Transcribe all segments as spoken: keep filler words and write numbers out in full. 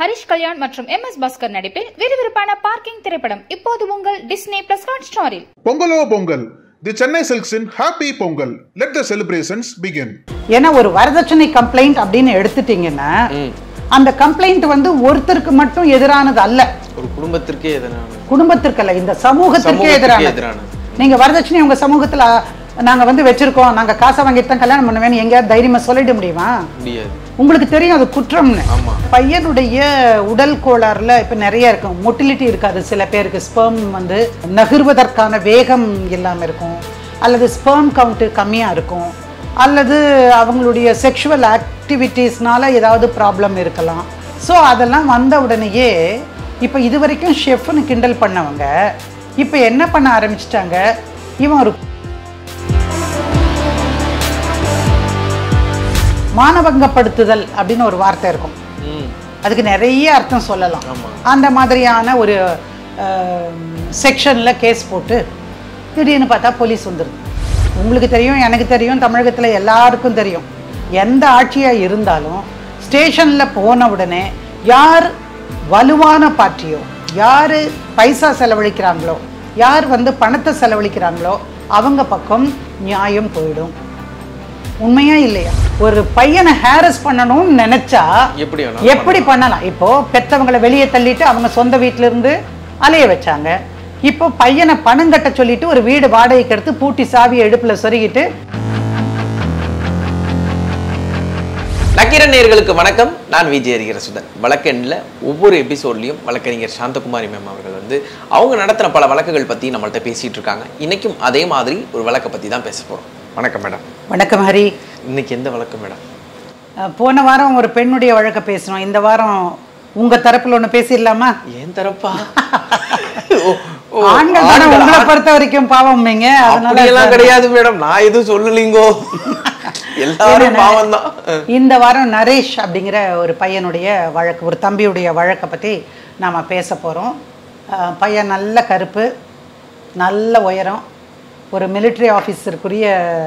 ஹரிஷ் கல்யாண் மற்றும் M S Bhaskar நடிப்பில் விறுவிறுப்பான பார்க்கிங் திரைப்படம் இப்போது உங்கள் டிஸ்னி பிளஸ் ஹாட்ஸ்டாரில். பொங்கலோ பொங்கல், தி சென்னை சில்க்ஸின் happy Pongal, let the celebrations begin. ஏன்னா ஒரு வரதட்சணை கம்ப்ளைண்ட் அப்படின்னு எடுத்துட்டீங்கன்னா அந்த கம்ப்ளைண்ட் வந்து ஒருத்தருக்கு மட்டும் எதிரானது அல்ல, ஒரு குடும்பத்திற்கே எதிரானது. குடும்பத்திற்கு அல்ல, இந்த சமூகத்திற்கே எதிரானது. நீங்க வரதட்சணை உங்க சமூகத்துல நாங்க வந்து வச்சிருக்கோம், நாங்க காசை வாங்கிட்டு தான் கல்யாணம் பண்ணுவேன்னு எங்கேயாவது தைரியமா சொல்லிட முடியுமா? முடியாது. உங்களுக்கு தெரியும் அது குற்றம்னு. பையனுடைய உடல் கோளாறுல இப்ப நிறைய இருக்கும், மொட்டிலிட்டி இருக்காது சில பேருக்கு, ஸ்பெர்ம் வந்து நகர்வதற்கான வேகம் இல்லாம இருக்கும், அல்லது ஸ்பெர்ம் கவுண்ட் கம்மியா இருக்கும், அல்லது அவங்களுடைய செக்ஷுவல் ஆக்டிவிட்டீஸ்னால ஏதாவது ப்ராப்ளம் இருக்கலாம். ஸோ அதெல்லாம் வந்த உடனேயே இப்போ இது வரைக்கும் ஷெஃப்னு கிண்டல் பண்ணவங்க இப்போ என்ன பண்ண ஆரம்பிச்சிட்டாங்க, இவன் ஒரு மானபங்கப்படுத்துதல் அப்படின்னு ஒரு வார்த்தை இருக்கும், அதுக்கு நிறைய அர்த்தம் சொல்லலாம். அந்த மாதிரியான ஒரு செக்ஷனில் கேஸ் போட்டு திடீர்னு பார்த்தா போலீஸ் வந்துடுது. உங்களுக்கு தெரியும், எனக்கு தெரியும், தமிழகத்தில் எல்லாருக்கும் தெரியும், எந்த ஆட்சியாக இருந்தாலும் ஸ்டேஷனில் போன உடனே யார் வலுவான பார்ட்டியோ, யார் பைசா செலவழிக்கிறாங்களோ, யார் வந்து பணத்தை செலவழிக்கிறாங்களோ அவங்க பக்கம் நியாயம் போயிடும். உண்மையா இல்லையா? ஒரு பையனை ஹாரஸ் பண்ணணும்னு நினைச்சா எப்படி எப்படி பண்ணலாம்? இப்போ பெற்றவங்களை வெளியே தள்ளிட்டு அவங்க சொந்த வீட்டில இருந்து அலைய வச்சாங்க. இப்போ பையனை பணம் கட்ட சொல்லிட்டு ஒரு வீடு வாடகைக்கு எடுத்து பூட்டி சாவியை எடுப்புல சொருகிட்டு. நக்கீரன் நேயர்களுக்கு வணக்கம், நான் விஜய் ஹரிஹரசுதன். வழக்கெண்ணில் ஒவ்வொரு எபிசோட்லையும் வழக்கறிஞர் சாந்தகுமாரி மேம் அவர்கள் வந்து அவங்க நடத்தின பல வழக்குகள் பற்றி நம்மள்கிட்ட பேசிகிட்டு இருக்காங்க. இன்றைக்கும் அதே மாதிரி ஒரு வழக்கை பற்றி தான் பேச போகிறோம். வணக்கம் மேடம். வணக்கம் ஹரி. இன்னைக்கு எந்த வழக்கு மேடம்? போன வாரம் ஒரு பெண்ணுடைய வழக்கை பேசணும், இந்த வாரம் உங்க தரப்புல ஒண்ணு பேசிடலாமா? ஏன் தரப்பா? ஆண்கள் தானே உங்களை பொறுத்த வரைக்கும் பாவம். நீங்க அதனால எல்லாம் கிடையாது மேடம், நான் எதுவும் சொல்லலீங்கோ, எல்லாரும் பாவம் தான். இந்த வாரம் நரேஷ் அப்படிங்கிற ஒரு பையனுடைய வழக்கு, ஒரு தம்பியுடைய வழக்கை பத்தி நாம பேச போறோம். பையன் நல்ல கருப்பு, நல்ல உயரம், ஒரு மிலிட்ரி ஆஃபீஸருக்குரிய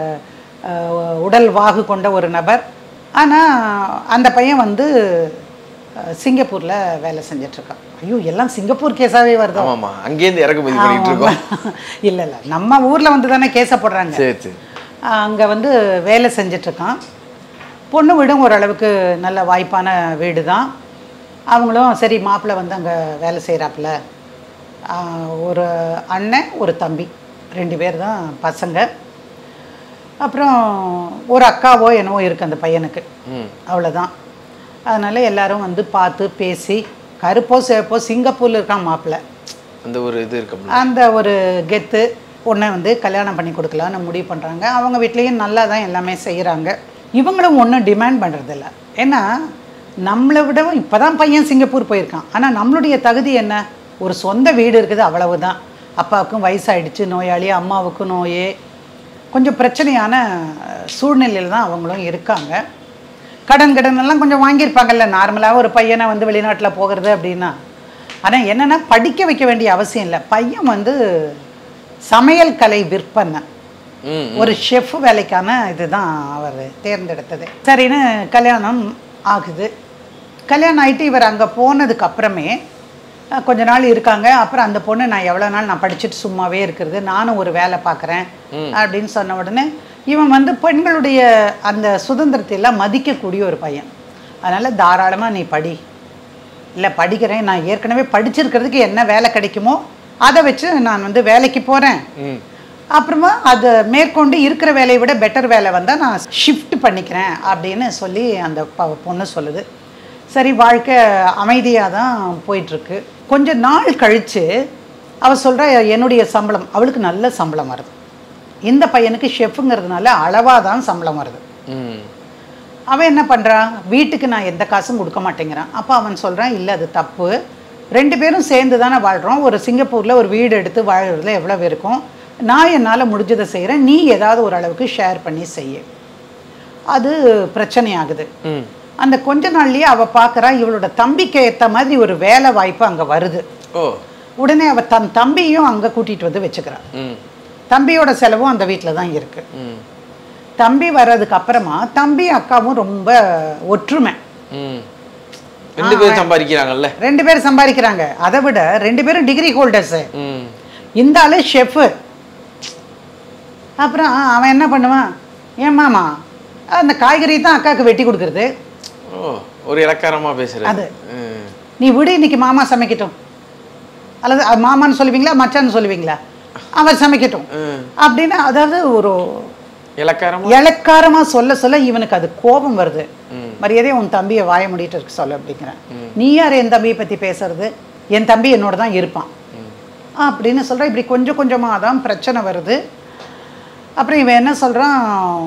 உடல் வாகு கொண்ட ஒரு நபர். ஆனால் அந்த பையன் வந்து சிங்கப்பூரில் வேலை செஞ்சிட்ருக்கான். ஐயோ, எல்லாம் சிங்கப்பூர் கேஸாகவே வருது. ஆமாம், அங்கேருந்து இறக்குமதி பண்ணிட்டு இருக்கோம். இல்லை இல்லை, நம்ம ஊரில் வந்து தானே கேஸை போடுறாங்க. சரி சரி. அங்கே வந்து வேலை செஞ்சிட்ருக்கான். பொண்ணு வீடும் ஓரளவுக்கு நல்ல வாய்ப்பான வீடு தான். அவங்களும் சரி, மாப்பிள்ளை வந்து அங்கே வேலை செய்கிறாப்புல. ஒரு அண்ணன் ஒரு தம்பி, ரெண்டு பேர் தான் பசங்க. அப்புறம் ஒரு அக்காவோ என்னவோ இருக்குது அந்த பையனுக்கு, அவ்வளோதான். அதனால எல்லாரும் வந்து பார்த்து பேசி, கருப்போ சேப்போ சிங்கப்பூரில் இருக்கான் மாப்பிள்ளை, அந்த ஒரு இது இருக்கு, அந்த ஒரு கெத்து பொண்ணை வந்து கல்யாணம் பண்ணி கொடுக்கலான்னு முடிவு பண்ணுறாங்க. அவங்க வீட்லேயும் நல்லா தான் எல்லாமே செய்கிறாங்க. இவங்களும் ஒன்றும் டிமாண்ட் பண்ணுறதில்ல. ஏன்னா நம்மளை விடவும் இப்போ தான் பையன் சிங்கப்பூர் போயிருக்கான். ஆனால் நம்மளுடைய தகுதி என்ன? ஒரு சொந்த வீடு இருக்குது, அவ்வளவு தான். அப்பாவுக்கும் வயசாகிடுச்சு, நோயாளி, அம்மாவுக்கும் நோயே, கொஞ்சம் பிரச்சனையான சூழ்நிலையில் தான் அவங்களும் இருக்காங்க. கடன் கடன் எல்லாம் கொஞ்சம் வாங்கியிருப்பாங்கல்ல, நார்மலாக ஒரு பையனை வந்து வெளிநாட்டில் போகிறது அப்படின்னா. ஆனால் என்னென்னா படிக்க வைக்க வேண்டிய அவசியம் இல்லை. பையன் வந்து சமையல் கலை விற்பனை, ஒரு ஷெஃப் வேலைக்கான இதுதான் அவர் தேர்ந்தெடுத்தது. சரின்னு கல்யாணம் ஆகுது. கல்யாணம் ஆகிட்டு இவர் அங்கே போனதுக்கு அப்புறமே கொஞ்ச நாள் இருக்காங்க. அப்புறம் அந்த பொண்ணு, நான் எவ்வளோ நாள் நான் படிச்சுட்டு சும்மாவே இருக்கிறது, நானும் ஒரு வேலை பார்க்குறேன் அப்படின்னு சொன்ன உடனே இவன் வந்து பெண்களுடைய அந்த சுதந்திரத்தை எல்லாம் மதிக்கக்கூடிய ஒரு பையன். அதனால் தாராளமாக நீ படி, இல்லை படிக்கிறேன், நான் ஏற்கனவே படிச்சிருக்கிறதுக்கு என்ன வேலை கிடைக்குமோ அதை வச்சு நான் வந்து வேலைக்கு போகிறேன், அப்புறமா அதை மேற்கொண்டு இருக்கிற வேலையை விட பெட்டர் வேலை வந்தால் நான் ஷிஃப்ட் பண்ணிக்கிறேன் அப்படின்னு சொல்லி அந்த பொண்ணு சொல்லுது. சரி, வாழ்க்கை அமைதியாக தான் போயிட்டுருக்கு. கொஞ்சம் நாள் கழித்து அவள் சொல்கிறா, என்னுடைய சம்பளம், அவளுக்கு நல்ல சம்பளம் வருது, இந்த பையனுக்கு ஷெஃப்புங்கிறதுனால அளவாக தான் சம்பளம் வருது. அவன் என்ன பண்ணுறான், வீட்டுக்கு நான் எந்த காசும் கொடுக்க மாட்டேங்கிறான். அப்போ அவன் சொல்கிறான், இல்லை அது தப்பு, ரெண்டு பேரும் சேர்ந்து தானே வாழ்கிறோம், ஒரு சிங்கப்பூரில் ஒரு வீடு எடுத்து வாழ்கிறதுல எவ்வளோ இருக்கும், நான் என்னால் முடிஞ்சதை செய்கிறேன், நீ ஏதாவது ஓரளவுக்கு ஷேர் பண்ணி செய்ய. அது பிரச்சனையாகுது. அந்த கொஞ்ச நாள்லயே அவ பார்க்குறா, இவளோட தம்பிக்கு ஏற்ற மாதிரி ஒரு வேலை வாய்ப்பு அங்கே வருது. உடனே அவள் தன் தம்பியும் அங்கே கூட்டிகிட்டு வந்து வச்சுக்கிறான். தம்பியோட செலவும் அந்த வீட்டில் தான் இருக்கு. தம்பி வர்றதுக்கு அப்புறமா தம்பி அக்காவும் ரொம்ப ஒற்றுமை. ரெண்டு பேரும் சம்பாதிக்கிறாங்கல்ல ரெண்டு பேரும் சம்பாதிக்கிறாங்க அதை விட ரெண்டு பேரும் டிகிரி ஹோல்டர்ஸ் இந்த ஆளு ஷெஃப் அப்புறம் அவன் என்ன பண்ணுவான் ஏன் மாமா அந்த காய்கறி தான் அக்காவுக்கு வெட்டி கொடுக்கறது ஓ ஒரு இலக்காரமா பேசுறது அது நீ விடு இன்னைக்கு மாமா சமைக்கட்டும் அல்லது மாமான்னு சொல்லுவீங்களா மச்சான்னு சொல்லுவீங்களா அவர் சமைக்கட்டும் அப்படின்னு அதாவது ஒரு இலக்காரமா இலக்காரமா சொல்ல சொல்ல இவனுக்கு அது கோபம் வருது மரியாதையை உன் தம்பியை வாய முடிட்டு இருக்கு சொல்ல அப்படிங்கிறேன் நீ யார் என் தம்பியை பத்தி பேசுறது என் தம்பி என்னோட தான் இருப்பான் அப்படின்னு சொல்ற இப்படி கொஞ்சம் கொஞ்சமா தான் பிரச்சனை வருது அப்புறம் இவன் என்ன சொல்றான்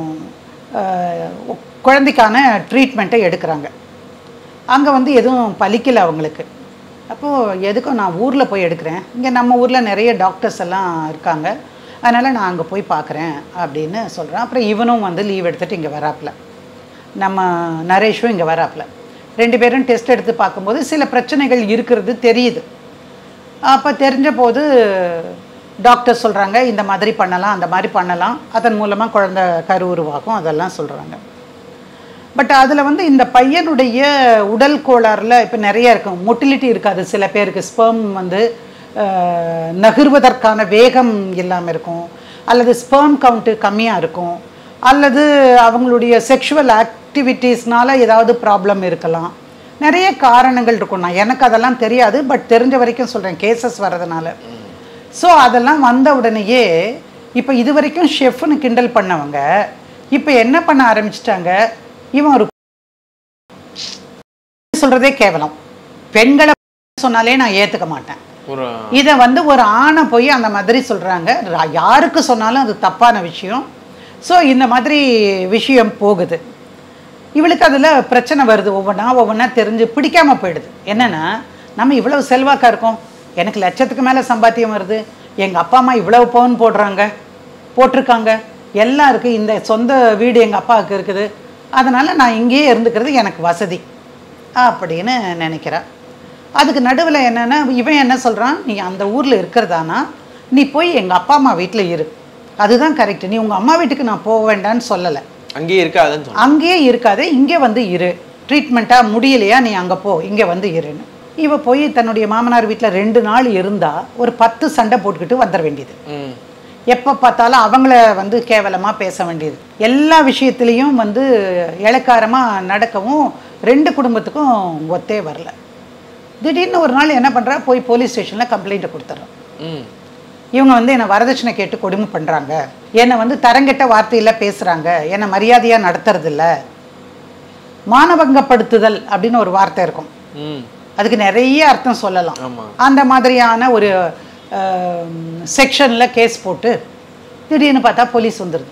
குழந்தைக்கான ட்ரீட்மெண்ட்டை எடுக்கிறாங்க அங்கே வந்து எதுவும் பலிக்கலை அவங்களுக்கு அப்போது எதுக்கும் நான் ஊரில் போய் எடுக்கிறேன் இங்கே நம்ம ஊரில் நிறைய டாக்டர்ஸ் எல்லாம் இருக்காங்க அதனால் நான் அங்கே போய் பார்க்குறேன் அப்படின்னு சொல்கிறேன் அப்புறம் இவனும் வந்து லீவ் எடுத்துகிட்டு இங்கே வராப்பில் நம்ம நரேஷும் இங்கே வராப்பில் ரெண்டு பேரும் டெஸ்ட் எடுத்து பார்க்கும்போது சில பிரச்சனைகள் இருக்கிறது தெரியுது அப்போ தெரிஞ்ச போது டாக்டர் சொல்கிறாங்க இந்த மாதிரி பண்ணலாம் அந்த மாதிரி பண்ணலாம் அதன் மூலமாக குழந்தை கரு உருவாகும் அதெல்லாம் சொல்கிறாங்க பட் அதில் வந்து இந்த பையனுடைய உடல் கோளாறில் இப்போ நிறைய இருக்கும் மொட்டிலிட்டி இருக்காது சில பேருக்கு ஸ்பெர்ம் வந்து நகர்வதற்கான வேகம் இல்லாமல் இருக்கும் அல்லது ஸ்பெர்ம் கவுண்ட்டு கம்மியாக இருக்கும் அல்லது அவங்களுடைய செக்ஷுவல் ஆக்டிவிட்டீஸ்னால ஏதாவது ப்ராப்ளம் இருக்கலாம் நிறைய காரணங்கள் இருக்கும் நான் எனக்கு அதெல்லாம் தெரியாது பட் தெரிஞ்ச வரைக்கும் சொல்கிறேன் கேசஸ் வர்றதுனால ஸோ அதெல்லாம் வந்த உடனேயே இப்போ இது வரைக்கும் ஷெஃப்னு கிண்டல் பண்ணவங்க இப்போ என்ன பண்ண ஆரம்பிச்சிட்டாங்க இவன் ஒரு சொல்றதே கேவலம் பெண்களை சொன்னாலே நான் ஏத்துக்க மாட்டேன் இதை வந்து ஒரு ஆணை போய் அந்த மாதிரி சொல்றாங்க யாருக்கு சொன்னாலும் அது தப்பான விஷயம் ஸோ இந்த மாதிரி விஷயம் போகுது இவளுக்கு அதில் பிரச்சனை வருது ஒவ்வொன்றா ஒவ்வொன்றா தெரிஞ்சு பிடிக்காம போயிடுது என்னன்னா நம்ம இவ்வளவு செல்வாக்கா இருக்கோம் எனக்கு லட்சத்துக்கு மேலே சம்பாத்தியம் வருது எங்கள் அப்பா அம்மா இவ்வளவு பவுன் போடுறாங்க போட்டிருக்காங்க எல்லாம் இருக்குது இந்த சொந்த வீடு எங்கள் அப்பாவுக்கு இருக்குது அதனால் நான் இங்கேயே இருந்துக்கிறது எனக்கு வசதி அப்படின்னு நினைக்கிறேன் அதுக்கு நடுவில் என்னென்னா இவன் என்ன சொல்கிறான் நீ அந்த ஊரில் இருக்கிறதானா நீ போய் எங்கள் அப்பா அம்மா வீட்டில் இரு அதுதான் கரெக்ட் நீ உங்கள் அம்மா வீட்டுக்கு நான் போக வேண்டான்னு சொல்லலை அங்கேயே இருக்காதுன்னு அங்கேயே இருக்காது இங்கே வந்து இரு ட்ரீட்மெண்ட்டாக முடியலையா நீ அங்கே போ இங்கே வந்து இருன்னு இவ போய் தன்னுடைய மாமனார் வீட்டில் ரெண்டு நாள் இருந்தால் ஒரு பத்து சண்டை போட்டுக்கிட்டு வந்துட வேண்டியது எப்போ பார்த்தாலும் அவங்கள வந்து கேவலமாக பேச வேண்டியது எல்லா விஷயத்துலேயும் வந்து இளக்காரமாக நடக்கவும் ரெண்டு குடும்பத்துக்கும் ஒத்தே வரல திடீர்னு ஒரு நாள் என்ன பண்ணுறா போய் போலீஸ் ஸ்டேஷனில் கம்ப்ளைண்ட்டை கொடுத்துட்றோம் இவங்க வந்து என்னை வரதட்சணை கேட்டு கொடுமை பண்ணுறாங்க என்னை வந்து தரங்கெட்ட வார்த்தையில் பேசுகிறாங்க என்னை மரியாதையாக நடத்துறதில்ல மானபங்கப்படுத்துதல் அப்படின்னு ஒரு வார்த்தை இருக்கும் அதுக்கு நிறைய அர்த்தம் சொல்லலாம் அந்த மாதிரியான ஒரு செக்ஷனில் கேஸ் போட்டு திடீர்னு பார்த்தா போலீஸ் வந்துடுது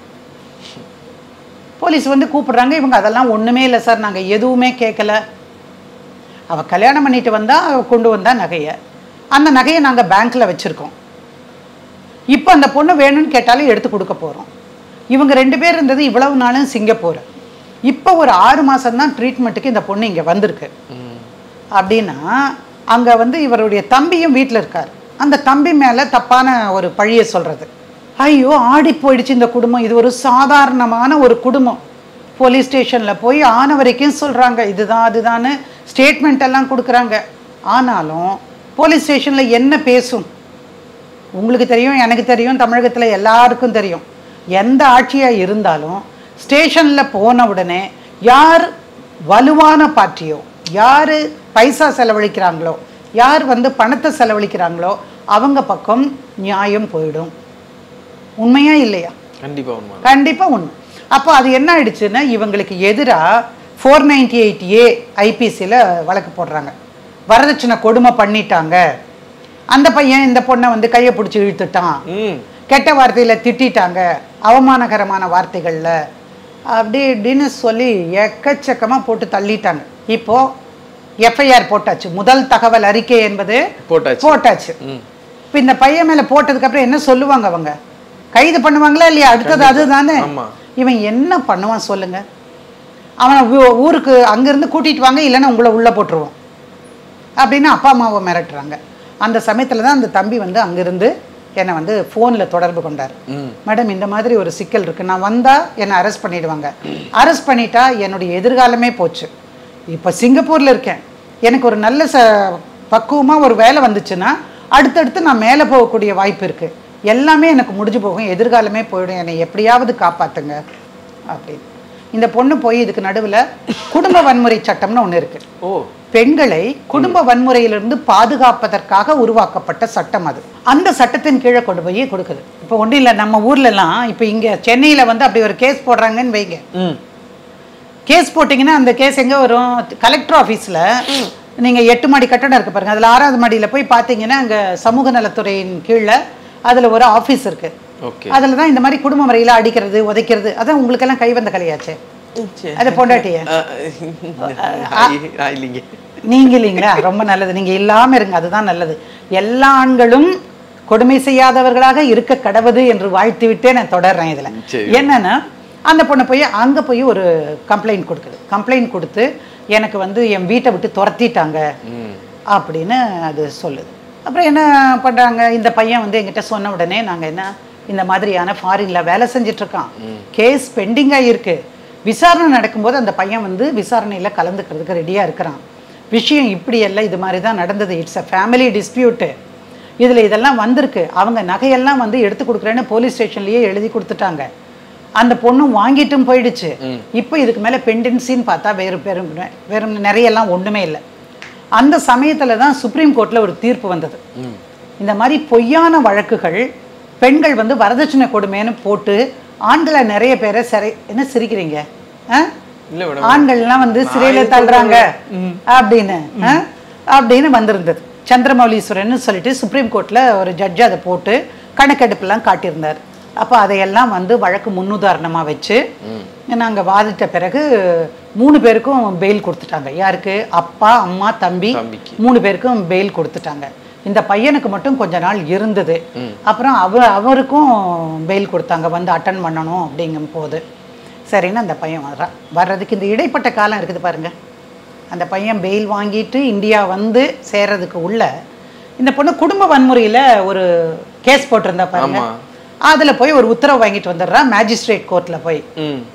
போலீஸ் வந்து கூப்பிடுறாங்க இவங்க அதெல்லாம் ஒன்றுமே இல்லை சார் நாங்கள் எதுவுமே கேட்கல அவள் கல்யாணம் பண்ணிட்டு வந்தா அவள் கொண்டு வந்தா நகையை அந்த நகையை நாங்கள் பேங்க்கில் வச்சுருக்கோம் இப்போ அந்த பொண்ணு வேணும்னு கேட்டாலும் எடுத்து கொடுக்க போகிறோம் இவங்க ரெண்டு பேர் இருந்தது இவ்வளவு நாளும் சிங்கப்பூர் இப்போ ஒரு ஆறு மாதம்தான் ட்ரீட்மெண்ட்டுக்கு இந்த பொண்ணு இங்கே வந்திருக்கு அப்படின்னா அங்கே வந்து இவருடைய தம்பியும் வீட்டில் இருக்கார் அந்த தம்பி மேலே தப்பான ஒரு பழியை சொல்கிறது ஐயோ ஆடி போயிடுச்சு இந்த குடும்பம் இது ஒரு சாதாரணமான ஒரு குடும்பம் போலீஸ் ஸ்டேஷனில் போய் ஆன வரைக்கும் சொல்கிறாங்க இதுதான் அதுதான்னு ஸ்டேட்மெண்ட் எல்லாம் கொடுக்குறாங்க ஆனாலும் போலீஸ் ஸ்டேஷனில் என்ன பேசும் உங்களுக்கு தெரியும் எனக்கு தெரியும் தமிழகத்தில் எல்லாருக்கும் தெரியும் எந்த ஆட்சியாக இருந்தாலும் ஸ்டேஷனில் போன உடனே யார் வலுவான பார்ட்டியோ யார் பைசா செலவழிக்கிறாங்களோ யார் வந்து பணத்தை செலவழிக்கிறாங்களோ அவங்க பக்கம் நியாயம் போயிடும் உண்மையா இல்லையா கண்டிப்பாக உண்மை கண்டிப்பாக உண்மை அப்போ அது என்ன ஆயிடுச்சுன்னா இவங்களுக்கு எதிராக ஃபோர் நைன்டி எயிட் ஏ ஐபிசியில் வழக்கு போடுறாங்க வரதட்சணை கொடுமை பண்ணிட்டாங்க அந்த பையன் இந்த பொண்ணை வந்து கையை பிடிச்சி இழுத்துட்டான் கெட்ட வார்த்தையில் திட்டாங்க அவமானகரமான வார்த்தைகளில் அப்படி இப்படின்னு சொல்லி எக்கச்சக்கமாக போட்டு தள்ளிட்டாங்க இப்போது எஃப்ஐஆர் போட்டாச்சு முதல் தகவல் அறிக்கை என்பது போட்டாச்சு போட்டாச்சு இப்போ இந்த பையன் மேலே போட்டதுக்கப்புறம் என்ன சொல்லுவாங்க அவங்க கைது பண்ணுவாங்களா இல்லையா அடுத்தது அதுதானே இவன் என்ன பண்ணுவான் சொல்லுங்க அவனை ஊருக்கு அங்கேருந்து கூட்டிகிட்டு வாங்க இல்லைன்னா உங்களை உள்ளே போட்டுருவோம் அப்படின்னு அப்பா அம்மாவை மிரட்டுறாங்க அந்த சமயத்தில் தான் அந்த தம்பி வந்து அங்கேருந்து என்னை வந்து ஃபோனில் தொடர்பு கொண்டார் மேடம் இந்த மாதிரி ஒரு சிக்கல் இருக்குது நான் வந்தால் என்னை அரெஸ்ட் பண்ணிடுவாங்க அரெஸ்ட் பண்ணிட்டா என்னுடைய எதிர்காலமே போச்சு இப்போ சிங்கப்பூரில் இருக்கேன், எனக்கு ஒரு நல்ல ச பக்குவமாக ஒரு வேலை வந்துச்சுன்னா அடுத்தடுத்து நான் மேலே போகக்கூடிய வாய்ப்பு இருக்குது. எல்லாமே எனக்கு முடிஞ்சு போகும், எதிர்காலமே போயிடும், என்னை எப்படியாவது காப்பாற்றுங்க அப்படின்னு. இந்த பொண்ணு போய் இதுக்கு நடுவில் குடும்ப வன்முறை சட்டம்னு ஒன்று இருக்குது. ஓ, பெண்களை குடும்ப வன்முறையிலிருந்து பாதுகாப்பதற்காக உருவாக்கப்பட்ட சட்டம் அது. அந்த சட்டத்தின் கீழே கொண்டு போய் கொடுக்குது. இப்போ ஒன்றும் இல்லை, நம்ம ஊர்லலாம் இப்போ இங்கே சென்னையில் வந்து அப்படி ஒரு கேஸ் போடுறாங்கன்னு வைங்க. கேஸ் போட்டிங்கன்னா அந்த கேஸ் எங்கே வரும்? கலெக்டர் ஆஃபீஸில் நீங்கள் எட்டு மாடி கட்டடம் இருக்குது பாருங்கள், அதில் ஆறாவது மாடியில் போய் பார்த்தீங்கன்னா அங்கே சமூக நலத்துறையின் கீழே அதில் ஒரு ஆஃபீஸ் இருக்குது. அதில் தான் இந்த மாதிரி குடும்ப முறையில் அடிக்கிறது உதைக்கிறது, அதான் உங்களுக்கெல்லாம் கை வந்த கலையாச்சு. அதை பொண்டாட்டிய நீங்க இல்லைங்களா? ரொம்ப நல்லது, நீங்க இல்லாம இருங்க, அதுதான் நல்லது. எல்லா ஆண்களும் கொடுமை செய்யாதவர்களாக இருக்க கடவுது என்று வாழ்த்து விட்டே நான் தொடர்றேன். இதுல என்னன்னா, அந்த பொண்ணை போய் அங்க போய் ஒரு கம்ப்ளைண்ட் கொடுக்குது. கம்ப்ளைண்ட் கொடுத்து எனக்கு வந்து என் வீட்டை விட்டு துரத்திட்டாங்க அப்படின்னு அது சொல்லுது. அப்புறம் என்ன பண்றாங்க, இந்த பையன் வந்து என்கிட்ட சொன்ன உடனே நாங்க என்ன, இந்த மாதிரியான ஃபாரின்ல வேலை செஞ்சுட்டு இருக்கான், கேஸ் பெண்டிங்கா இருக்கு, விசாரணை நடக்கும்போது அந்த பையன் வந்து விசாரணையில் கலந்துக்கிறதுக்கு ரெடியாக இருக்கிறான், விஷயம் இப்படி எல்லாம் இது மாதிரி தான் நடந்தது, இட்ஸ் அ ஃபேமிலி டிஸ்பியூட்டு, இதில் இதெல்லாம் வந்திருக்கு, அவங்க நகையெல்லாம் வந்து எடுத்து கொடுக்குறேன்னு போலீஸ் ஸ்டேஷன்லேயே எழுதி கொடுத்துட்டாங்க, அந்த பொண்ணும் வாங்கிட்டும் போயிடுச்சு, இப்போ இதுக்கு மேலே பெண்டன்சின்னு பார்த்தா வேறு பெரும் வேறு நிறையெல்லாம் ஒன்றுமே இல்லை. அந்த சமயத்தில் தான் சுப்ரீம் கோர்ட்டில் ஒரு தீர்ப்பு வந்தது. இந்த மாதிரி பொய்யான வழக்குகள் பெண்கள் வந்து வரதட்சணை கொடுமைன்னு போட்டு ஆண்களை நிறைய பேரை சிறை, என்ன சிரிக்கிறீங்க, ஆண்கள்லாம் வந்து சிறையில தள்ளுறாங்க அப்படின்னு அப்படின்னு வந்திருந்தது. சந்திரமௌலீஸ்வரன் சொல்லிட்டு சுப்ரீம் கோர்ட்ல ஒரு ஜட்ஜ் அதை போட்டு கணக்கெடுப்புலாம் காட்டியிருந்தார். அப்போ அதையெல்லாம் வந்து வழக்கு முன்னுதாரணமா வச்சு நாங்க வாதிட்ட பிறகு மூணு பேருக்கும் பெயில் கொடுத்துட்டாங்க. யாருக்கு? அப்பா, அம்மா, தம்பி, மூணு பேருக்கும் பெயில் கொடுத்துட்டாங்க. இந்த பையனுக்கு மட்டும் கொஞ்ச நாள் இருந்தது. அப்புறம் அவ அவருக்கும் பெயில் கொடுத்தாங்க, வந்து அட்டன் பண்ணணும் அப்படிங்கும் போது. சரின்னு அந்த பையன் வர்றா. வர்றதுக்கு இந்த இடைப்பட்ட காலம் இருக்குது பாருங்க, அந்த பையன் பெயில் வாங்கிட்டு இந்தியா வந்து சேர்றதுக்கு உள்ள இந்த பொண்ணு குடும்ப வன்முறையில் ஒரு கேஸ் போட்டிருந்தா பாருங்க, அதில் போய் ஒரு உத்தரவு வாங்கிட்டு வந்துடுறா மேஜிஸ்ட்ரேட் கோர்ட்டில் போய்.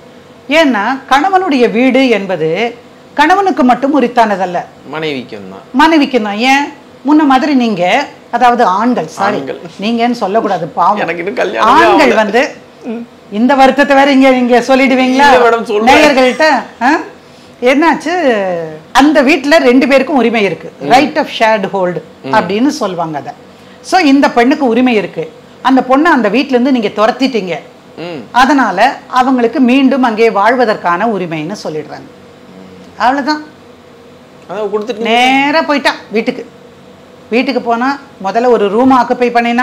ஏன்னா கணவனுடைய வீடு என்பது கணவனுக்கு மட்டும் உரித்தானதல்ல, மனைவிக்கும் தான். மனைவிக்கும் தான். ஏன் முன்ன மாதிரி நீங்க, அதாவது ஆண்கள், சாரி நீங்கன்னு சொல்லக்கூடாது, பாவம், ஆண்கள் வந்து இந்த வருத்தத்தை வேற இங்க நீங்க சொல்லிடுவீங்களா நேயர்கள்ட்ட? என்னாச்சு, அந்த வீட்டுல ரெண்டு பேருக்கும் உரிமை இருக்கு, ரைட் ஆஃப் ஷேர்டு ஹோல்டு அப்படின்னு சொல்லுவாங்க அதை. ஸோ இந்த பெண்ணுக்கு உரிமை இருக்கு, அந்த பொண்ணை அந்த வீட்டுல இருந்து நீங்க துரத்திட்டீங்க, அதனால அவங்களுக்கு மீண்டும் அங்கே வாழ்வதற்கான உரிமைன்னு சொல்லிடுறாங்க. அவ்வளவுதான், நேரா போயிட்டா வீட்டுக்கு. வீட்டுக்கு போனா முதல்ல ஒரு ரூம் ஆக்குப்பை பண்ணினா,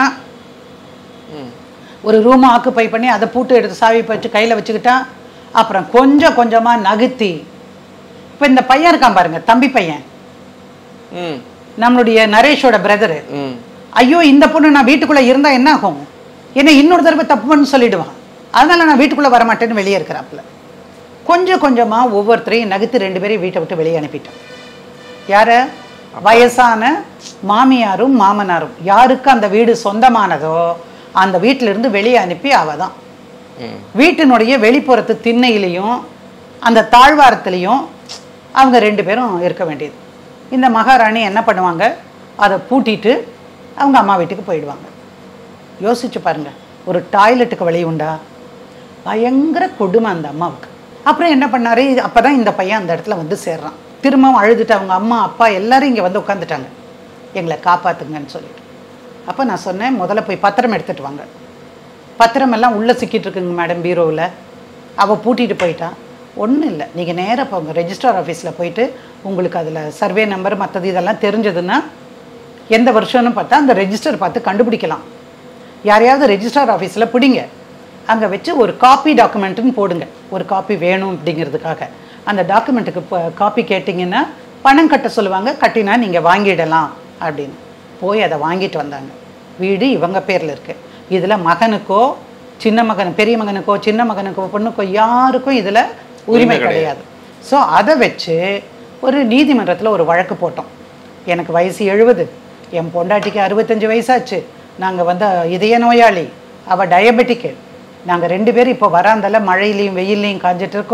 ஒரு ரூம் ஆக்குப்பை பண்ணி அதை பூட்டு எடுத்து சாவி வச்சு கையில வச்சுக்கிட்டா. அப்புறம் கொஞ்சம் கொஞ்சமா நகர்த்தி, இப்ப இந்த பையன் இருக்கான் பாருங்க, தம்பி பையன், நம்மளுடைய நரேஷோட பிரதரு, ஐயோ இந்த பொண்ணு நான் வீட்டுக்குள்ள இருந்தா என்ன ஆகும், என்ன இன்னொரு தடவை தப்பு பண்ணு சொல்லிடுவான், அதனால நான் வீட்டுக்குள்ள வரமாட்டேன்னு வெளியே இருக்கிறாப்புல. கொஞ்சம் கொஞ்சமா ஒவ்வொருத்தரையும் நகர்த்தி ரெண்டு பேரையும் வீட்டை விட்டு வெளியே அனுப்பிட்டான். யார? வயசான மாமியாரும் மாமனாரும், யாருக்கு அந்த வீடு சொந்தமானதோ அந்த வீட்டில இருந்து வெளியே அனுப்பி அவதான் வீட்டினுடைய வெளிப்புறத்து திண்ணையிலையும் அந்த தாழ்வாரத்திலையும் அவங்க ரெண்டு பேரும் இருக்க வேண்டியது. இந்த மகாராணி என்ன பண்ணுவாங்க, அதை பூட்டிட்டு அவங்க அம்மா வீட்டுக்கு போயிடுவாங்க. யோசிச்சு பாருங்க, ஒரு டாய்லெட்டுக்கு வழி உண்டா? பயங்கர கொடுமை அந்த அம்மாவுக்கு. அப்புறம் என்ன பண்ணாரு, அப்பதான் இந்த பையன் அந்த இடத்துல வந்து சேர்றான். திரும்பவும் அழுதுட்டு அவங்க அம்மா அப்பா எல்லாரும் இங்கே வந்து உட்காந்துட்டாங்க, எங்களை காப்பாத்துங்கன்னு சொல்லிட்டு. அப்போ நான் சொன்னேன், முதல்ல போய் பத்திரம் எடுத்துட்டு வாங்க. பத்திரம் எல்லாம் உள்ளே சிக்கிட்டு இருக்குங்க மேடம் பீரோவில். அவள் பூட்டிட்டு போயிட்டான். ஒன்றும் இல்லை, நீங்கள் நேராக போங்க ரெஜிஸ்ட்ரார் ஆஃபீஸில் போயிட்டு உங்களுக்கு அதில் சர்வே நம்பர் மற்றது இதெல்லாம் தெரிஞ்சதுன்னா எந்த வருஷம்னு பார்த்தா அந்த ரெஜிஸ்டர் பார்த்து கண்டுபிடிக்கலாம். யாரையாவது ரெஜிஸ்ட்ரார் ஆஃபீஸில் பிடிங்க, அங்கே வச்சு ஒரு காப்பி டாக்குமெண்ட்டுன்னு போடுங்க, ஒரு காப்பி வேணும் அப்படிங்கிறதுக்காக. அந்த டாக்குமெண்ட்டுக்கு காப்பி கேட்டிங்கன்னா பணம் கட்ட சொல்லுவாங்க, கட்டினா நீங்கள் வாங்கிடலாம் அப்படின்னு. போய் அதை வாங்கிட்டு வந்தாங்க. வீடு இவங்க பேரில் இருக்குது. இதில் மகனுக்கோ சின்ன மகன் பெரிய மகனுக்கோ சின்ன மகனுக்கோ பொண்ணுக்கோ யாருக்கும் இதில் உரிமை கிடையாது. ஸோ அதை வச்சு ஒரு நீதிமன்றத்தில் ஒரு வழக்கு போட்டோம். எனக்கு வயசு எழுபது, என் பொண்டாட்டிக்கு அறுபத்தஞ்சு வயசாச்சு, நாங்கள் வந்து இதய நோயாளி, அவள் டயபெட்டிக்கு, நாங்கள் ரெண்டு பேரும் இப்போ வராந்தால மழையிலையும் வெயிலையும் காஞ்சிட்டு இருக்கோம்,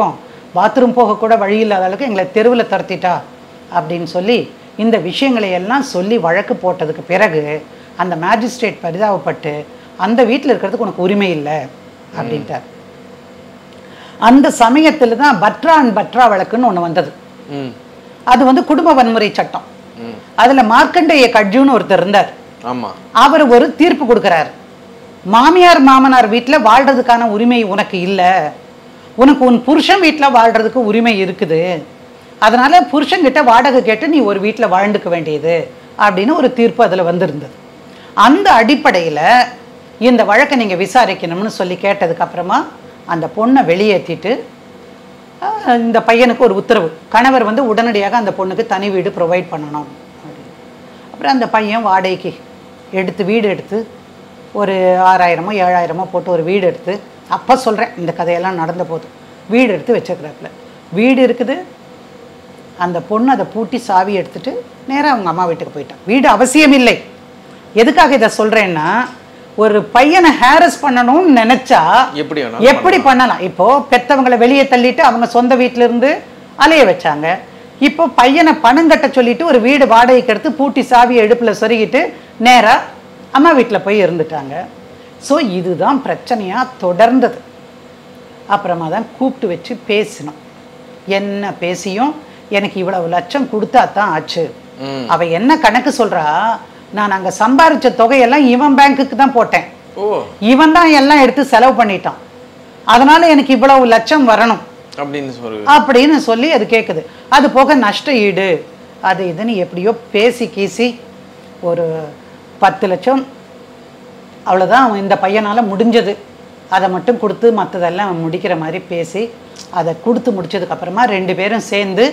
பாத்ரூம் போக கூட வழி இல்லாத அளவுக்கு எங்களை தெருவில் துரத்திட்டா அப்படின்னு சொல்லி இந்த விஷயங்களை எல்லாம் சொல்லி வழக்கு போட்டதுக்கு பிறகு அந்த மேஜிஸ்ட்ரேட் பரிதாபப்பட்டு அந்த வீட்டில் இருக்கிறதுக்கு உனக்கு உரிமை இல்லை அப்படின்ட்டார். அந்த சமயத்தில் தான் பத்ரா அண்ட் பத்ரா வழக்குன்னு ஒன்று வந்தது. அது வந்து குடும்ப வன்முறை சட்டம். அதில் மார்க்கண்டேய கட்ஜுன்னு ஒருத்தர் இருந்தார். அவர் ஒரு தீர்ப்பு கொடுக்குறாரு. மாமியார் மாமனார் வீட்டில் வாழ்றதுக்கான உரிமை உனக்கு இல்லை, உனக்கு உன் புருஷன் வீட்டில் வாழ்றதுக்கு உரிமை இருக்குது, அதனால புருஷன்கிட்ட வாடகை கேட்டு நீ ஒரு வீட்டில் வாழ்ந்துக்க வேண்டியது அப்படின்னு ஒரு தீர்ப்பு அதில் வந்திருந்தது. அந்த அடிப்படையில் இந்த வழக்கை நீங்கள் விசாரிக்கணும்னு சொல்லி கேட்டதுக்கு அப்புறமா அந்த பொண்ணை வெளியேற்றிட்டு இந்த பையனுக்கு ஒரு உத்தரவு, கணவர் வந்து உடனடியாக அந்த பொண்ணுக்கு தனி வீடு ப்ரொவைட் பண்ணணும் அப்படின்னு. அப்புறம் அந்த பையன் வாடகைக்கு எடுத்து வீடு எடுத்து ஒரு ஆறாயிரமோ ஏழாயிரமோ போட்டு ஒரு வீடு எடுத்து, அப்போ சொல்கிறேன் இந்த கதையெல்லாம் நடந்த போது, வீடு எடுத்து வச்சுக்கிறாப்புல. வீடு இருக்குது, அந்த பொண்ணு அதை பூட்டி சாவி எடுத்துட்டு நேராக அவங்க அம்மா வீட்டுக்கு போயிட்டான். வீடு அவசியம் இல்லை. எதுக்காக இதை சொல்கிறேன்னா, ஒரு பையனை ஹேரஸ் பண்ணணும்னு நினைச்சா எப்படி எப்படி பண்ணலாம். இப்போ பெத்தவங்களை வெளியே தள்ளிட்டு அவங்க சொந்த வீட்டில இருந்து அலைய வச்சாங்க. இப்போ பையனை பணம் கட்ட சொல்லிட்டு ஒரு வீடு வாடகைக்கு எடுத்து பூட்டி சாவியை எடுப்புல சொருகிட்டு நேரா அம்மா வீட்டில் போய் இருந்துட்டாங்க. ஸோ இதுதான் பிரச்சனையா தொடர்ந்தது. அப்புறமா தான் கூப்பிட்டு வச்சு பேசினோம். என்ன பேசியும் எனக்கு இவ்வளவு லட்சம் கொடுத்தா தான் ஆச்சு. அவ என்ன கணக்கு சொல்றா, நான் அங்க சம்பாரிச்ச தொகையெல்லாம் இவன் பேங்க்குக்கு தான் போட்டேன், இவன் தான் எல்லாம் எடுத்து செலவு பண்ணிட்டான், அதனால எனக்கு இவ்வளவு லட்சம் வரணும் அப்படின்னு சொல்லி அது கேக்குது. அது போக நஷ்ட ஈடு அது இதுன்னு எப்படியோ பேசி கீசி ஒரு பத்து லட்சம் அவ்வளோதான் இந்த பையனால முடிஞ்சது. அதை மட்டும் கொடுத்து மற்றதெல்லாம் முடிக்கிற மாதிரி பேசி அதை கொடுத்து முடிச்சதுக்கு அப்புறமா ரெண்டு பேரும் சேர்ந்து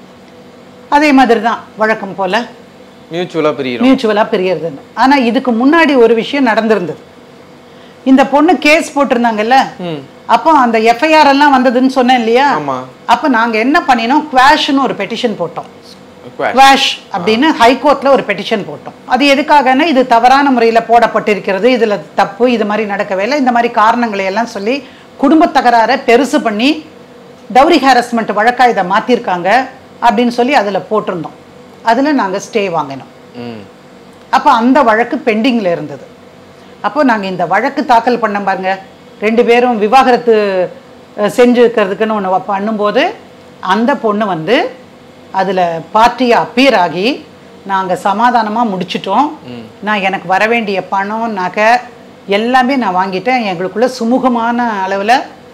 அதே மாதிரி தான் வழக்கம் போல மியூச்சுவலா பிரியறோம் மியூச்சுவலா பிரியறது. ஆனா இதுக்கு முன்னாடி ஒரு விஷயம் நடந்திருந்தது. இந்த பொண்ணு கேஸ் போட்டிருந்தாங்கல்ல, அப்போ அந்த எஃப்ஐஆர் எல்லாம் வந்ததுன்னு சொன்னேன் இல்லையா, அப்ப நாங்க என்ன பண்ணினோம், குவாஷ்னு ஒரு பெட்டிஷன் போட்டோம். குவாஷ் அப்படின்னு ஹைகோர்ட்ல ஒரு பெட்டிஷன் போட்டோம். அது எதுக்காகன்னா, இது தவறான முறையில போடப்பட்டிருக்கிறது, இதுல தப்பு, இது மாதிரி நடக்கவே இல்லை, இந்த மாதிரி காரணங்களை எல்லாம் சொல்லி குடும்ப தகராறை பெருசு பண்ணி டவுரி ஹாரஸ்மெண்ட் வழக்கா இதை மாத்திருக்காங்க அப்படின்னு சொல்லி அதுல போட்டிருந்தோம். அதுல நாங்க ஸ்டே வாங்கினோம். அப்போ அந்த வழக்கு பெண்டிங்ல இருந்தது. அப்போ நாங்க இந்த வழக்கு தாக்கல் பண்ண பாருங்க, ரெண்டு பேரும் விவாகரத்து செஞ்சுக்கிறதுக்குன்னு ஒன்று பண்ணும்போது அந்த பொண்ணு வந்து அதுல பார்ட்டியை அப்பியர் ஆகி நாங்க சமாதானமா முடிச்சிட்டோம். நான் எனக்கு வர வேண்டிய பணம் நகை எல்லாமே நான் வாங்கிட்டேன். எங்களுக்குள்ள சுமூகமான அளவுல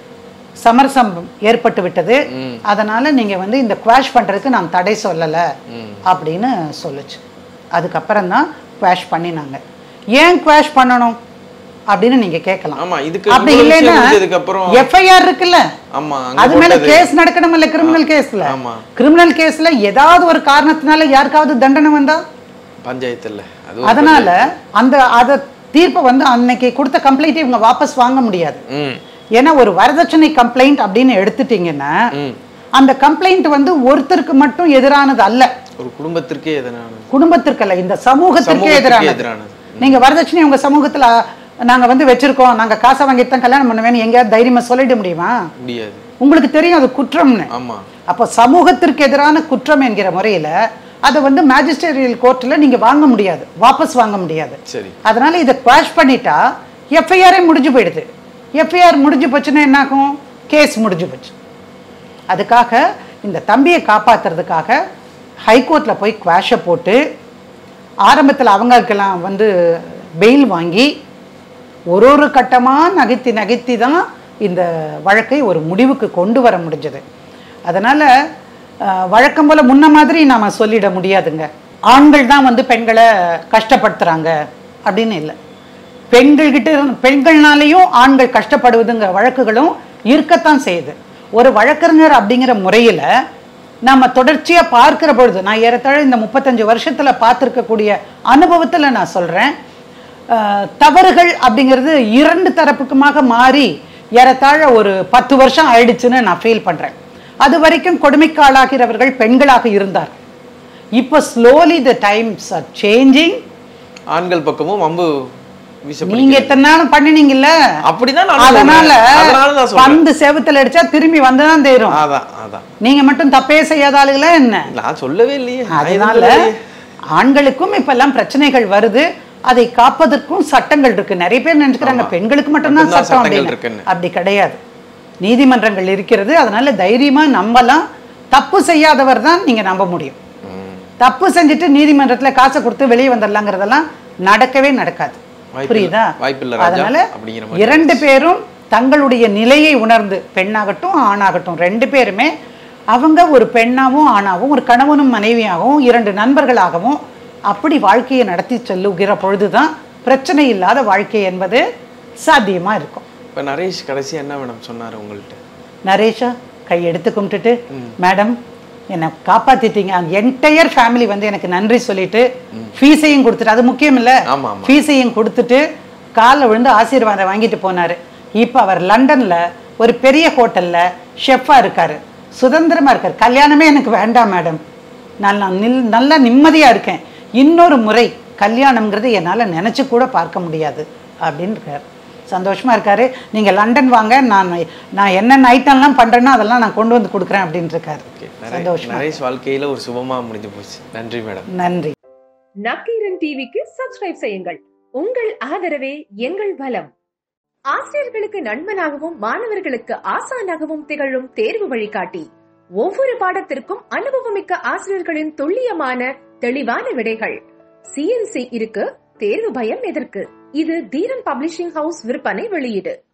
சமரசம் ஏற்பட்டு விட்டது. அதனால நீங்க வந்து இந்த குவாஷ் பண்றதுக்கு நான் தடை சொல்லல அப்படின்னு சொல்லுச்சு. அதுக்கப்புறம் தான் குவாஷ் பண்ணினாங்க. ஏன் குவாஷ் பண்ணணும் அப்படின்னு நீங்க கேட்கலாம். அப்படி இல்லைன்னா எஃப்ஐஆர் இருக்குல்ல, அது மேல கேஸ் நடக்கணும் இல்ல, கிரிமினல் கேஸ்ல. கிரிமினல் கேஸ்ல ஏதாவது ஒரு காரணத்தினால யாருக்காவது தண்டனை வந்தா பஞ்சாயத்துல, அதனால அந்த அத தீர்ப்பை வந்து அன்னைக்கு கொடுத்த கம்ப்ளைண்ட் இவங்க வாபஸ் வாங்க முடியாது. ஏன்னா ஒரு வரதட்சணை கம்ப்ளைண்ட் அப்படின்னு எடுத்துட்டீங்கன்னா அந்த கம்ப்ளைண்ட் வந்து ஒருத்தருக்கு மட்டும் எதிரானது அல்ல, ஒரு குடும்பத்திற்கே எதிரானது. குடும்பத்திற்கு அல்ல, இந்த சமூகத்திற்கே எதிரானது. நீங்க வரதட்சணை உங்க சமூகத்துல நாங்க வந்து வச்சிருக்கோம், நாங்க காசை வாங்கிட்டு தான் கல்யாணம் பண்ணுவேன்னு எங்கேயாவது தைரியமா சொல்லிட முடியுமா? முடியாது. உங்களுக்கு தெரியும் அது குற்றம்னு. அப்போ சமூகத்திற்கு எதிரான குற்றம் என்கிற முறையில அதை வந்து மேஜிஸ்ட்ரேரியல் கோர்ட்ல நீங்க வாங்க முடியாது, வாபஸ் வாங்க முடியாது. அதனால இதை குவாஷ் பண்ணிட்டா எஃப்ஐஆரே முடிஞ்சு போயிடுது. எஃப்ஐஆர் முடிஞ்சு போச்சுன்னா என்ன ஆகும், கேஸ் முடிஞ்சு போச்சு. அதுக்காக இந்த தம்பியை காப்பாத்துறதுக்காக ஹைகோர்ட்ல போய் குவாஷை போட்டு ஆரம்பத்தில் அவங்களுக்கெல்லாம் வந்து பெயில் வாங்கி ஒரு ஒரு கட்டமா நகர்த்தி நகர்த்தி தான் இந்த வழக்கை ஒரு முடிவுக்கு கொண்டு வர முடிஞ்சது. அதனால வழக்கம் போல முன்ன மாதிரி நாம சொல்லிட முடியாதுங்க, ஆண்கள் தான் வந்து பெண்களை கஷ்டப்படுத்துறாங்க அப்படின்னு இல்லை. பெண்கள்கிட்ட பெண்கள்னாலையும் ஆண்கள் கஷ்டப்படுவதுங்கிற வழக்குகளும் இருக்கத்தான் செய்யுது. ஒரு வழக்கறிஞர் அப்படிங்கிற முறையில நம்ம தொடர்ச்சியா பார்க்கிற பொழுது, நான் ஏறத்தாழ இந்த முப்பத்தஞ்சு வருஷத்துல பார்த்திருக்கக்கூடிய அனுபவத்துல நான் சொல்றேன், தவறுகள் அப்படிங்கிறது இரண்டு தரப்புக்குமாக மாறி ஏறத்தாழ ஒரு பத்து வருஷம் ஆயிடுச்சுன்னு நான் ஃபீல் பண்றேன். அது வரைக்கும் கொடுமைக்கு ஆளாகிறவர்கள் பெண்களாக இருந்தார். இப்போ slowly the times are changing. ஆண்கள் பக்கமும் அம்பு நீங்க எத்தனை நாளும் பண்ணினீங்கல்ல, அப்படிதான் அதனால பந்து செவுத்துல அடிச்சா திரும்பி வந்துதான் தேரும். நீங்க மட்டும் தப்பே செய்யாத ஆளுகளா என்ன? நான் சொல்லவே இல்லையே. அதனால ஆண்களுக்கும் இப்ப எல்லாம் பிரச்சனைகள் வருது, அதை காப்பதற்கும் சட்டங்கள் இருக்கு. நிறைய பேர் நினைச்சுக்கிறாங்க பெண்களுக்கு மட்டும்தான் சட்டம் அப்படின்னு, அப்படி கிடையாது. நீதிமன்றங்கள் இருக்கிறது. அதனால தைரியமா நம்பலாம். தப்பு செய்யாதவர் தான் நீங்க நம்ப முடியும். தப்பு செஞ்சுட்டு நீதிமன்றத்துல காசை கொடுத்து வெளியே வந்துடலாங்கிறதெல்லாம் நடக்கவே நடக்காது. புரியுதா? அதனால இரண்டு பேரும் தங்களுடைய நிலையை உணர்ந்து, பெண்ணாகட்டும் ஆணாகட்டும், ரெண்டு பேருமே அவங்க ஒரு பெண்ணாவும் ஆணாவும் ஒரு கணவனும் மனைவியாகவும் இரண்டு நண்பர்களாகவும் அப்படி வாழ்க்கையை நடத்தி செல்லுகிற பொழுதுதான் பிரச்சனை இல்லாத வாழ்க்கை என்பது சாத்தியமா இருக்கும். இப்ப நரேஷ் கடைசி என்ன மேடம் சொன்னாரு உங்கள்கிட்ட? நரேஷா கை எடுத்து கும்பிட்டுட்டு, மேடம் என்னை காப்பாத்திட்டீங்க, என்டையர் ஃபேமிலி வந்து எனக்கு நன்றி சொல்லிட்டு ஃபீஸையும் கொடுத்துட்டு, அது முக்கியம் இல்ல, ஃபீஸையும் கொடுத்துட்டு காலில் விழுந்து ஆசீர்வாதம் வாங்கிட்டு போனாரு. இப்ப அவர் லண்டன்ல ஒரு பெரிய ஹோட்டல்ல ஷெஃபா இருக்காரு, சுதந்திரமா இருக்காரு. கல்யாணமே எனக்கு வேண்டாம் மேடம், நான் நல்லா நிம்மதியா இருக்கேன், இன்னொரு முறை கல்யாணம்ங்கிறது என்னால நினைச்சு கூட பார்க்க முடியாது அப்படின்னு இருக்காரு. சந்தோஷமா இருக்காரு. நீங்க லண்டன் வாங்க, நான் நான் என்னென்ன ஐட்டம்லாம் பண்றேன்னா அதெல்லாம் நான் கொண்டு வந்து கொடுக்குறேன் அப்படின்னு இருக்காரு. சந்தோஷமா. நரேஷ் வாழ்க்கையில ஒரு சுபமா முடிஞ்சு போச்சு. நன்றி மேடம். நன்றி. நக்கீரன் டிவிக்கு சப்ஸ்கிரைப் செய்யுங்கள். உங்கள் ஆதரவே எங்கள் பலம். ஆசிரியர்களுக்கு நண்பனாகவும் மாணவர்களுக்கு ஆசானாகவும் திகழும் தேர்வு வழிகாட்டி. ஒவ்வொரு பாடத்திற்கும் அனுபவமிக்க ஆசிரியர்களின் துல்லியமான தெளிவான விடைகள். சிஎன்சி இருக்கு, தேர்வு பயம் எதற்கு? இது தீரன் பப்ளிஷிங் ஹவுஸ் விற்பனை வெளியீடு.